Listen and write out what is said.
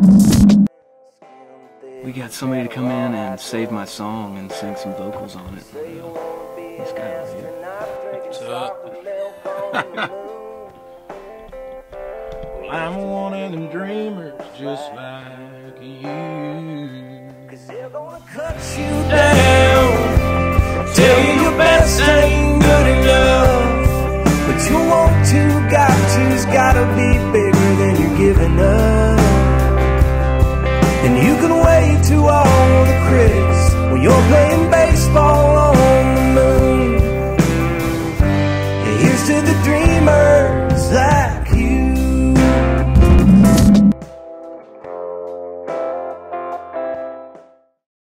We got somebody to come in and save my song and sing some vocals on it. This guy over here. What's up? Well, I'm one of them dreamers just like you. 'Cause they're gonna cut you down, tell you your best ain't good enough, but you want to, got to's gotta be big.